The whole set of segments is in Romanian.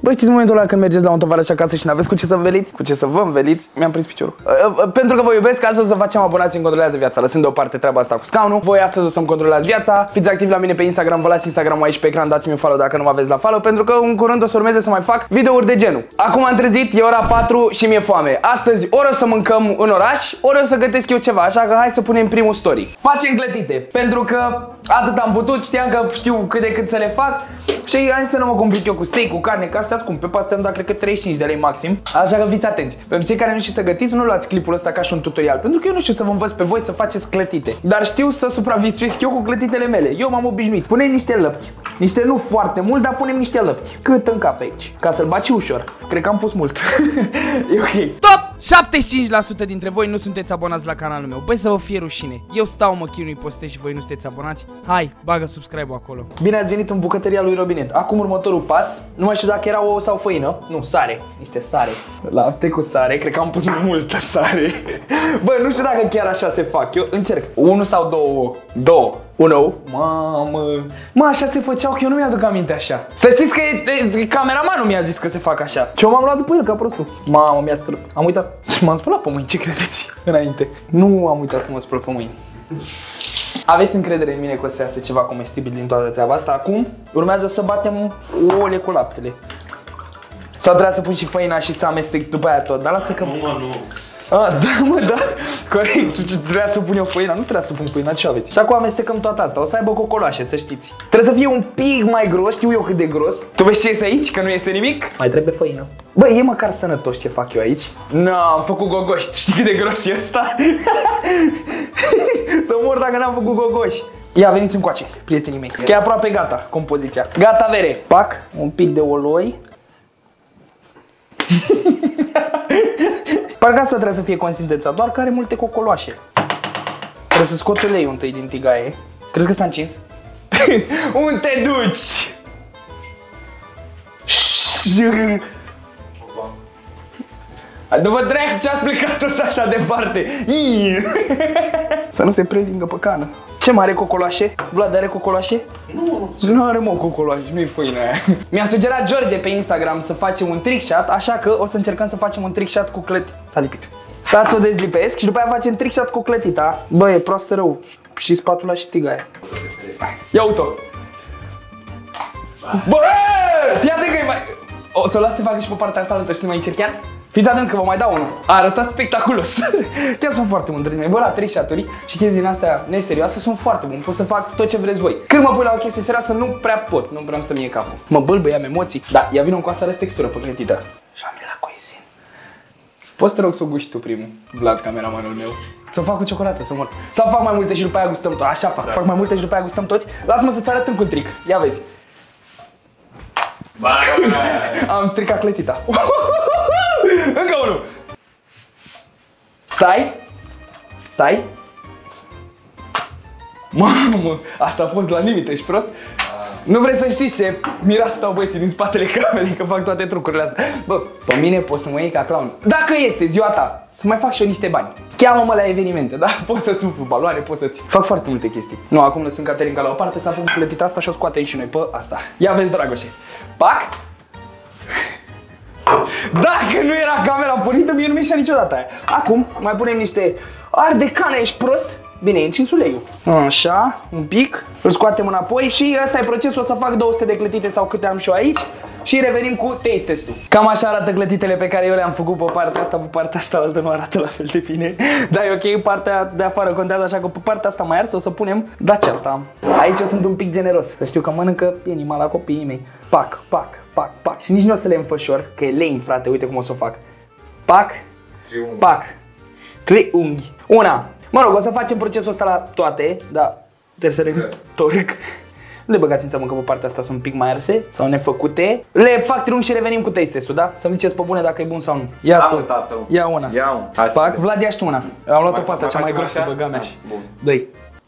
Bă, știți momentul ăla când mergeți la un tovarăș acasă și n-aveți cu ce să înveliți? Cu ce să vă înveliți? Mi-am prins piciorul. Pentru că vă iubesc, astăzi o să facem abonații în Controlează Viața. Lăsând deoparte treaba asta cu scaunul, voi astăzi o să-mi controlați viața. Fiți activi la mine pe Instagram, vă las Instagram-ul aici pe ecran, dați-mi un follow dacă nu mă aveți la follow, pentru că în curând o să urmeze să mai fac videouri de genul. Acum am trezit, e ora 4 și mi-e foame. Astăzi ori o să mâncăm în oraș, ori o să gătesc eu ceva, așa că hai să punem primul story. Facem clătite, pentru că atât am putut, știam că știu cât de cât să le fac și hai să nu mă complic eu cu steak, cu carne, că astea scumpe. Pe astea am dat cred că 35 de lei maxim, așa că fiți atenți. Pentru cei care nu știți să gătiți, nu luați clipul ăsta ca și un tutorial, pentru că eu nu știu să vă învăț pe voi să faceți clătite, dar știu să supraviețuiesc eu cu clătitele mele. Eu m-am obișnuit. Punem niște lăpti, niște nu foarte mult, dar punem niște lăpti, cât în cap aici, ca să-l baci ușor. Cred că am pus mult. E ok. Top! 75% dintre voi nu sunteți abonați la canalul meu. Băi, să vă fie rușine. Eu stau, mă chinui, postez și voi nu sunteți abonați. Hai, bagă subscribe-ul acolo. Bine ați venit în bucătăria lui Robinet. Acum următorul pas. Nu mai știu dacă era ouă sau făină. Nu, sare. Niște sare. Lapte cu sare. Cred că am pus multă sare. Bă, nu știu dacă chiar așa se fac. Eu încerc. 1 sau 2 ouă? 2. Un ou. Mamă. Mă, așa se făceau, că eu nu mi-aduc aminte așa. Să știți că cameramanul mi-a zis că se fac așa. Și eu m-am luat după el ca prostul. Mamă, mi-a strâmb. Am uitat. Și m-am spălat pe mâini, ce credeți? Înainte. Nu am uitat să mă spăl pe mâini. Aveți încredere în mine că o să iasă ceva comestibil din toată treaba asta. Acum urmează să batem ouăle cu laptele. Sau trebuia să pun și făina și să amestec după aia tot. Dar lasă că... Nu, mă, nu. Da, mă, da, corect, trebuia să pun eu făina, nu trebuia să pun făina, ce aveți? Și acum amestecăm toată asta, o să aibă cocoloașe, să știți. Trebuie să fie un pic mai gros, știu eu cât de gros. Tu vezi ce este aici, că nu iese nimic? Mai trebuie făină. Bă, e măcar sănătos ce fac eu aici. Nu, am făcut gogoși, știi cât de gros e ăsta? Să mor dacă n-am făcut gogoși. Ia, veniți încoace, prietenii mei, că e aproape gata compoziția. Gata, vere. Pac, un pic de oloi. Parcă asta trebuie să fie consistența, doar că are multe cocoloașe. Trebuie să scot uleiul întâi din tigaie. Crezi că s-a încins? Unde te duci? După drept ce ați plecat toți așa departe. Să nu se prelingă pe cană. Ce mare cocoloașe? Vlad are cocoloașe? Nu are, mă, cocoloașe, nu-i făina aia. Mi-a sugerat George pe Instagram să facem un trick shot, așa că o să încercăm să facem un trick shot cu clătita. S-a lipit. Stați să o dezlipesc și după aia facem trick shot cu clătita. Bă, e proastă rău. Și spatula și tigaia. Ia uite-o. Bă, fii atent că e mai... O să o las să facă și pe partea asta altă și să mai încerc chiar? Fiți atenți că vă mai dau unul. A arătat spectaculos. Chiar sunt foarte mândri de mine. Bă, la trick shot-uri și chestii din astea neserioase sunt foarte bune. Pot să fac tot ce vreți voi. Când mă pui la o chestie serioasă, nu prea pot. Nu prea îmi stă mie capul. Mă bâlbăie, am emoții. Da, ia vină cu asta, arăți textură pe clătită. Și am la coizin. Poți să te rog să o guști tu primul, Vlad, cameramanul meu. Să fac cu ciocolată, să mor. Sau fac mai multe și după aia gustăm toți. Așa fac. Da. Fac mai multe și după aia gustăm toți. Lasă-mă să-ți arăt încă un trick. Ia vezi. Am stricat clătita. Încă unul. Stai. Stai. Mamă, asta a fost la limită, ești prost? Nu vrei să știți ce miras stau băieții din spatele camerei că fac toate trucurile astea. Bă, pe mine poți să mă iei ca clown. Dacă este ziua ta, să mai fac și eu niște bani. Cheamă-mă la evenimente, da? Poți să-ți umflu baloane, poți să-ți... Fac foarte multe chestii. Nu, acum lăsând Caterinca la o parte, s-a făcut clătita asta și o scoatem și noi pe asta. Ia vezi, Dragoșe. Pac. Dacă nu era camera pornită, mie nu mi-e niciodată aia. Acum mai punem niște ard de cană, ești prost? Bine, e încins uleiul. Așa, un pic. Îl scoatem înapoi și ăsta e procesul. O să fac 200 de clătite sau câte am și eu aici. Și revenim cu taste test-ul. Cam așa arată clătitele pe care eu le-am făcut pe partea asta. Pe partea asta altă nu arată la fel de bine. Dar e ok, partea de afară contează, așa că pe partea asta mai arsă o să punem dacia asta. Aici eu sunt un pic generos, să știu că mănâncă inima la copiii mei. Pac, pac, pac, pac. Și nici nu o să le înfășor, că e lame, frate, uite cum o să o fac. Pac, pac, triunghi. Una. Mă rog, o să facem procesul ăsta la toate, dar trebuie să le întorc. Nu le băgați în seamă că pe partea asta sunt un pic mai arse sau nefăcute. Le fac triunghi și revenim cu taste test-ul, da? Să-mi ziceți pe bune dacă e bun sau nu. Ia tu. Ia una. Pac, Vlad, ia-și tu una. Am luat-o pe asta, cea mai grosă, băga mea. Dă-i.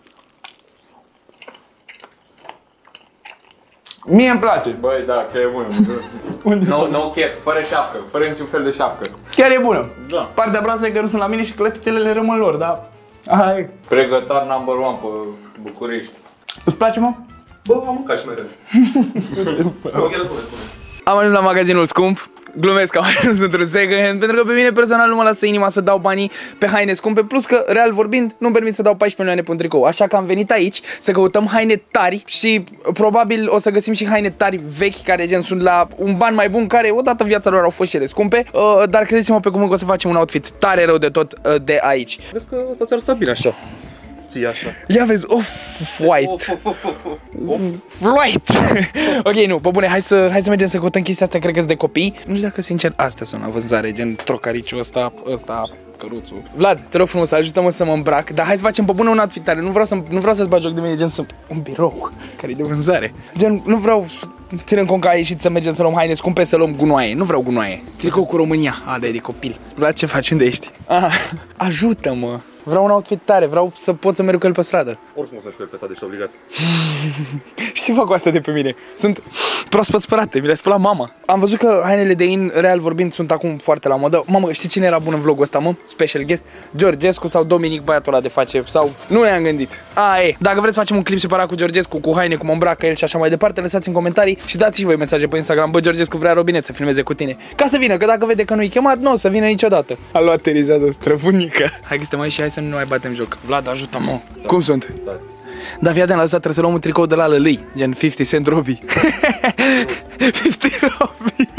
Mie îmi place. Băi, da, că e bună. No cap, fără șapcă, fără niciun fel de șapcă. Chiar e bună. Da. Partea proastă e că nu sunt la mine și clătitele le rămân lor, da? Hai. Pregătar number 1 pe București. Îți place, mă? Bă, am mâncat și mai repede. Nu, chiar spune. Am ajuns la magazinul scump. Glumesc că am ajuns într-un second hand, pentru că pe mine personal nu mă lasă inima să dau banii pe haine scumpe, plus că, real vorbind, nu-mi permit să dau 14 milioane pe un tricou. Așa că am venit aici să căutăm haine tari și probabil o să găsim și haine tari vechi, care gen sunt la un ban mai bun, care odată în viața lor au fost și ele scumpe, dar credeți-mă pe cuvânt că o să facem un outfit tare rău de tot de aici. Crezi că asta ți-ar sta bine așa? Ție așa. Ia vezi, white. White. Ok, nu, pe bune, hai să mergem să căutăm chestia asta, cred că de copii. Nu știu dacă, sincer, astea sunt la vânzare, gen trocariciul ăsta, căruțul. Vlad, te rog frumos, ajută-mă să mă îmbrac, dar hai să facem pe bune un outfit tare. Nu vreau să-ți bagi joc de mine, gen să un birou care e de vânzare. Gen, nu vreau, ținând cont că ai ieșit să mergem să luăm haine scumpe, să luăm gunoaie. Nu vreau gunoaie. Tricou cu România. De copil. Vlad, ce faci? Unde ești? Ajută-mă. Vreau un outfit tare, vreau să pot să merg cu el pe stradă. Oricum o să-și pe stradă, ești obligat. Și ce fac cu astea de pe mine? Sunt proaspăt spălate, mi le-a spălat mama. Am văzut că hainele de in, real vorbind, sunt acum foarte la modă. Mamă, știi cine era bun în vlogul ăsta, mă? Special guest? Georgescu sau Dominic, băiatul ăla de face, sau... Nu ne-am gândit. Dacă vreți să facem un clip separat cu Georgescu, cu haine, cum îmbracă el și așa mai departe, lăsați în comentarii și dați și voi mesaje pe Instagram. Bă, Georgescu vrea Robinet să filmeze cu tine. Ca să vină, că dacă vede că nu-i chemat, nu o să vină niciodată. A luat terizează străbunică. Hai că suntem aici și hai să nu mai batem joc. Vlad, ajută-mă. Da. Cum sunt? Da. Da, fii atent, trebuie să luăm un tricou de la Lălâi, gen 50 Cent Robbie. 50 Robbie.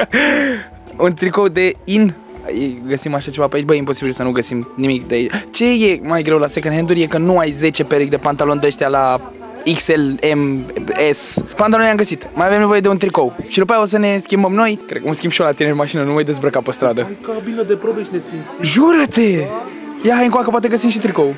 Un tricou de in. Găsim așa ceva pe aici? Bă, e imposibil să nu găsim nimic de aici. Ce e mai greu la second hand-uri e că nu ai 10 perechi de pantaloni de ăștia la XL, M, S. Pantaloni am găsit. Mai avem nevoie de un tricou. Și după aia o să ne schimbăm noi. Cred că mă schimb și eu la tine în mașină, nu mai dezbrăca pe stradă. Ai cabină de probe și ne simți. Jură-te! Ia, hai încoacă, poate găsim și tricou.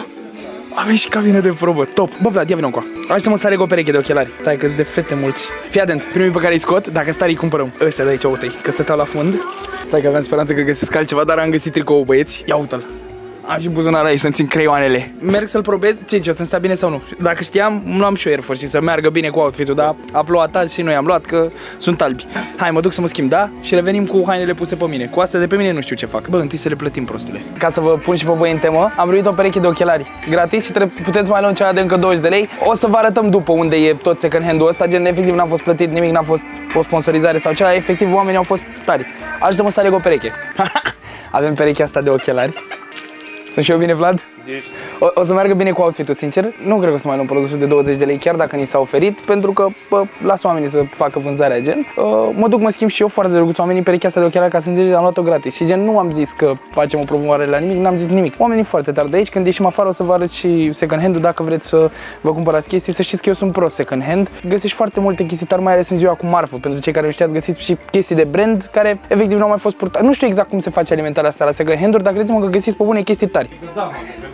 Avem și cabină de probă, top. Bă, Vlad, ia vină încoa. Hai să mă sareg o pereche de ochelari. Stai că-s de fete mulți. Fii atent, primii pe care îi scot, dacă stari îi cumpărăm. Ăștia de aici, uite-i, că stăteau la fund. Stai că aveam speranță că găsesc altceva, dar am găsit tricou, băieți. Ia uite-l. Am și buzunara aici să-mi țin creioanele. Merg să-l probez, ce o să-mi stea bine sau nu? Dacă știam, luam și eu Air Force și să meargă bine cu outfit-ul, dar a plouat azi și noi am luat că sunt albi. Hai, mă duc să mă schimb, da? Și revenim cu hainele puse pe mine. Cu astea de pe mine nu știu ce fac. Bă, întâi să le plătim, prostule. Ca să vă pun și pe voi în temă, am primit o pereche de ochelari gratis și puteți mai lua ceva de încă 20 de lei. O să vă arătăm după unde e tot second hand-ul ăsta, gen efectiv n-a fost plătit nimic, n-a fost o sponsorizare sau ceva, efectiv oamenii au fost tari. Ajută-mă să aleg o pereche. Avem perechea asta de ochelari. Sunt și eu bine, Vlad? O să meargă bine cu outfit-ul, sincer. Nu cred că o să mai luăm produsul de 20 de lei, chiar dacă ni s-a oferit, pentru că las oamenii să facă vânzarea, gen. Mă duc, mă schimb și eu foarte drăguț oamenii perechea asta de ochelari, ca să înțelegeți, am luat-o gratis. Și gen, nu am zis că facem o promovare la nimic, n-am zis nimic. Oamenii foarte tari de aici, când ieșim afară o să vă arăt și second hand-ul, dacă vreți să vă cumpărați chestii, să știți că eu sunt pro second hand. Găsești foarte multe chestii tari, mai ales în ziua cu marfă, pentru cei care nu știați, găsiți și chestii de brand care efectiv nu au mai fost purtate. Nu știu exact cum se face alimentarea asta la second hand-uri, dar credeți-mă că găsiți pe bune chestii tari. Da,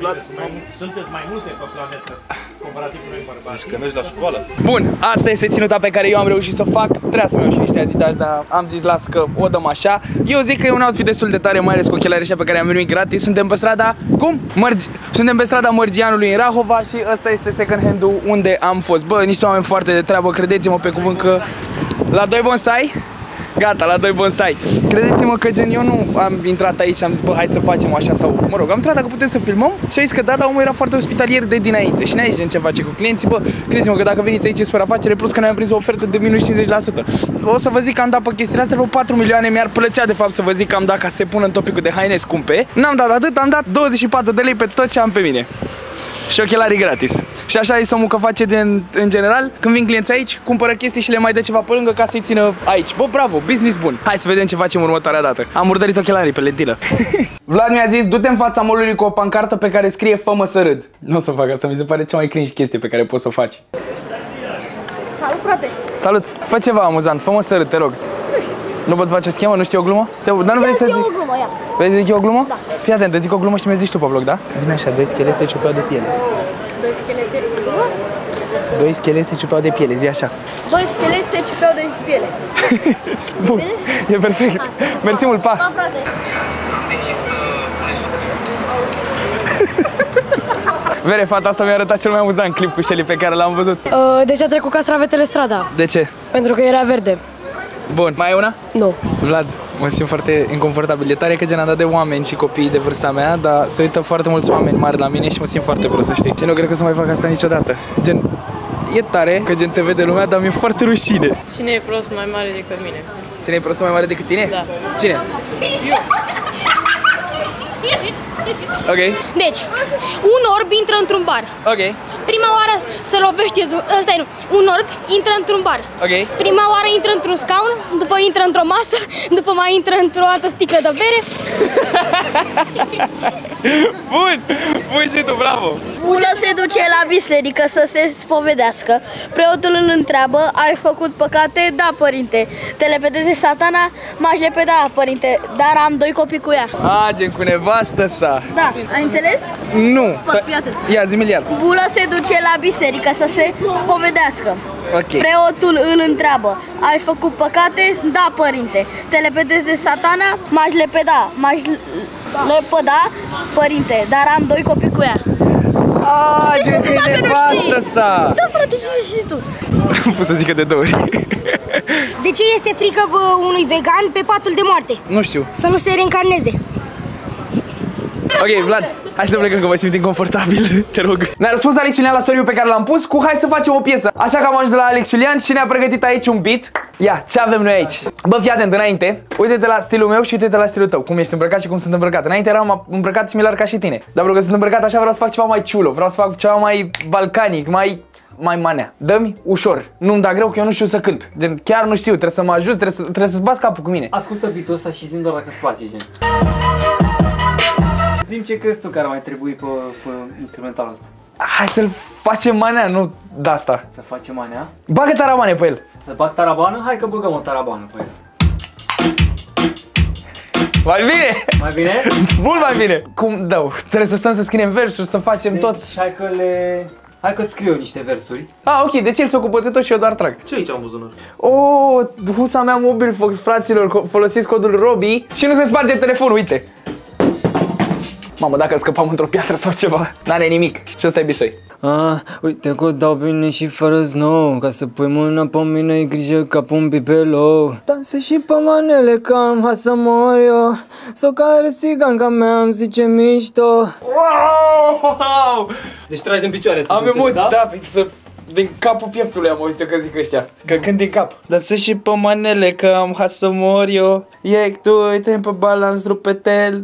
sunteți mai multe pe planetă, comparativ cu noi bărbați. Că mergi la școală. Bun, asta este ținuta pe care eu am reușit să o fac. Trebuia să-mi iau și niște Adidas, dar am zis las că o dăm așa. Eu zic că e un outfit destul de tare, mai ales cu ochelarii ăștia pe care am primit gratis. Suntem pe strada, Suntem pe strada Mărgianului în Rahova și ăsta este second hand-ul unde am fost. Bă, niște oameni foarte de treabă, credeți-mă pe cuvânt că la 2 bonsai. Gata, la 2 bonsai. Credeți-mă că gen eu nu am intrat aici și am zis bă hai să facem așa sau mă rog, am intrat dacă putem să filmăm și a zis că da, dar omul era foarte ospitalier de dinainte și ne-a zis gen ce face cu clienții, bă, credeți-mă că dacă veniți aici spre afacere plus că noi am prins o ofertă de minus 50%. O să vă zic că am dat pe chestiile astea vreo 4 milioane, mi-ar plăcea de fapt să vă zic că am dat ca să se pună în topicul de haine scumpe. N-am dat atât, am dat 24 de lei pe tot ce am pe mine. Și ochelarii gratis. Și așa e omul că face în general. Când vin clienți aici, cumpără chestii și le mai dă ceva pe lângă ca să-i țină aici. Bă, bravo, business bun. Hai să vedem ce facem următoarea dată. Am murdărit ochelarii pe lentilă. Vlad mi-a zis, du-te în fața mall-ului cu o pancartă pe care scrie fă-mă să râd. Nu o să fac asta, mi se pare cea mai cringe chestie pe care poți să o faci. Salut, frate. Salut, fă ceva amuzant, fă-mă să râd, te rog. Nu poți face o schemă? Nu știi o glumă? Dar nu vrei să zic? o glumă, ia. Vrei să zic eu o glumă? Da. Fii atent, zic o glumă și mi zici tu pe vlog, da? Zi-mi așa, 2 schelete ciupeau de piele. 2 schelete. 2 schelete ciupeau de piele, zi așa. 2 schelete ciupeau de piele. Bun, e perfect. Mersi mult, pa! Pa, frate. Vere, fata asta mi-a arătat cel mai amuzant clip cu Shelly pe care l-am văzut. Deci a trecut castravetele strada. De ce? Pentru că era verde. Bun, mai e una? Nu. Vlad, mă simt foarte inconfortabil. E tare că gen am dat de oameni și copii de vârsta mea, dar se uită foarte mulți oameni mari la mine și mă simt foarte prost, să știi. Ce nu cred că să mai fac asta niciodată. Gen, e tare că gen te vede lumea, dar mi-e foarte rușine. Cine e prost mai mare decât mine? Cine e prostul mai mare decât tine? Da. Cine? Ok. Deci, un orb intră într-un bar. Ok. Prima oară se lovește, ăsta e nu, un orb intră într-un bar. Ok. Prima oară intră într-un scaun, după intră într-o masă, după mai intră într-o altă sticlă de bere. Bun! Bun și tu, bravo! Bulă se duce la biserică să se spovedească. Preotul îl întreabă, ai făcut păcate? Da, părinte. Te lepedeze satana? M-aș lepeda, părinte, dar am 2 copii cu ea. A, gen cu nevastă sa. Da, ai înțeles? Nu. Fii atent. Ia, zi-mi iar. Bulă se duce la biserică să se spovedească. Ok. Preotul îl întreabă, ai făcut păcate? Da, părinte. Te lepedeze satana? M-aș lepeda. M-aș lepăda, părinte, dar am 2 copii cu ea. A, gen că e nevastă sa. Da, frate, și tu. Am pus să zică de 2 ori. De ce este frică unui vegan pe patul de moarte? Nu știu. Să nu se reîncarneze. Ok, Vlad, hai să plecăm că mă simt inconfortabil, te rog. Ne-a răspuns Alex Iulian la story-ul pe care l-am pus cu hai să facem o piesă. Așa că am ajuns de la Alex Iulian și ne-a pregătit aici un beat. Ia, ce avem noi aici? Bă, fii atent, înainte, uite-te la stilul meu și uite-te la stilul tău. Cum ești îmbrăcat și cum sunt îmbrăcat. Înainte eram îmbrăcat similar ca și tine. Dar pentru că sunt îmbrăcat așa vreau să fac ceva mai ciulo. Vreau să fac ceva mai balcanic, mai manea. Dă-mi ușor. Nu-mi da greu că eu nu știu să cânt. Gen, chiar nu știu, trebuie să mă ajut, trebuie să-ți bați capul cu mine. Ascultă beat-ul ăsta și zi-mi doar dacă îți place, gen. Zi-mi ce crezi tu că ar mai trebui pe instrumentalul ăsta. Hai să-l facem manea, nu de-asta. Să facem manea? Bagă taramane pe el. Să bag tarabană? Hai că băgăm o tarabană pe el. Mai bine! Mai bine? Mult mai bine! Cum dau? Trebuie să stăm să scriem versuri, să facem tot. Deci, hai că-ți scriu eu niște versuri. Ah, ok, deci el se ocupă de tot și eu doar trag. Ce aici am buzunar? Oh, husa mea Mobil Fox, fraților, folosiți codul Robi și nu se sparge telefonul, uite! Mamă, dacă îl scăpam într-o piatră sau ceva, n-are nimic. Și ăsta e bisoi. Uite că dau bine și fără snow. Ca să pui mâna pe mine, ai grijă ca pe un bibelou. Danse și pe manele că am ha să mor eu. Sau care țiganca mea îmi zice mișto. Wow! Deci tragi din picioare. Am emoții, da, să... Din capul pieptului am auzit că zic ăștia. Că cânt din cap. Dansă și pe manele că am ha să mor eu. Tu uite pe balans rupetel.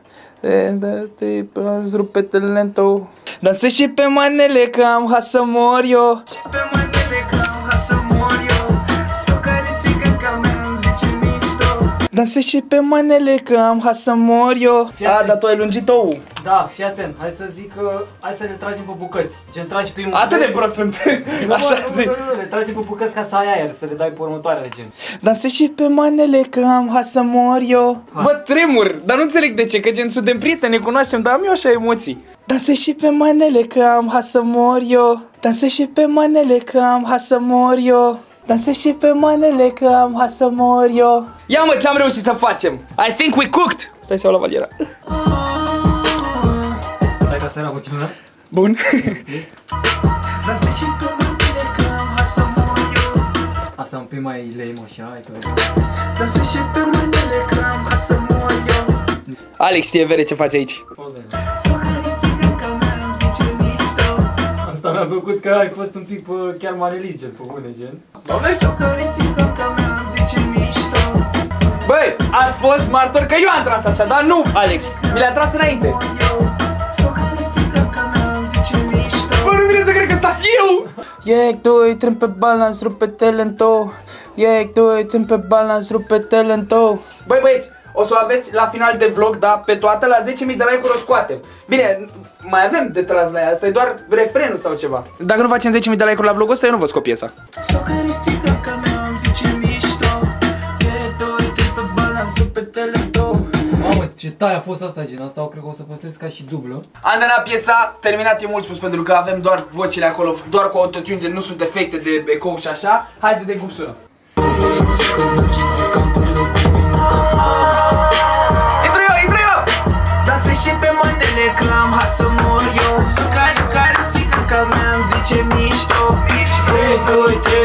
Rupetele lento. Dansă și pe manele că am ha să mor eu. Pe manele că am ha să mor eu. S-o care țiganca mea îmi zice mișto. Dansă și pe manele că am ha să mor eu. Dar tu ai lungit ou. Da, fii atent, hai să zic că hai să le tragem pe bucăți. Gen, tragi primul. Atât de prost sunt. Așa zic. Nu, le tragem pe bucăți ca să ai aer, să le dai pe următoarele, gen. Dansă și pe manele că am ha să mor eu. Bă, tremur, dar nu înțeleg de ce, că gen suntem prieteni, ne cunoaștem, dar am eu așa emoții. Dansă și pe manele că am ha să mor eu. Dansă și pe manele că am ha să mor eu. Dansă și pe manele că am ha să mor eu. Ia mă, ce-am reușit să facem. I think we cooked. Stai să iau la valiera. Stai că asta era vocea mea. Bun. Dansă și pe manele că am ha să mor eu. Asta un pic mai lame așa, hai că... Dansă și pe manele că am ha să mor eu. Alex știe vere ce face aici. Asta mi-a plăcut că ai fost un pic chiar manelist, gen, pe bune, gen. Băi, ați fost martori că eu am tras asta, dar nu, Alex. Mi le-a tras înainte. Bă, nu vine să cred că stați eu! Tu trâmb pe balans, rupetele în tou. Tu trâmb pe balans, rupetele în tou. Băi, băieți, o să o aveți la final de vlog, da? Pe toată, la 10.000 de like-uri o scoatem. Bine, mai avem de tras la ea, asta e doar refrenul sau ceva. Dacă nu facem 10.000 de like-uri la vlogul ăsta, eu nu vă scot piesa. Mamă, ce tare a fost asta, gen, asta o cred că o să păstrez ca și dublă. Andana, piesa terminat, e mult spus pentru că avem doar vocile acolo, doar cu autotune, gen, nu sunt efecte de eco și așa. Hai să vedem cum sună. Intru eu! Dansă și pe manele că am ha să mor eu. Care țiganca mea îmi zice mișto. 3, 2, 3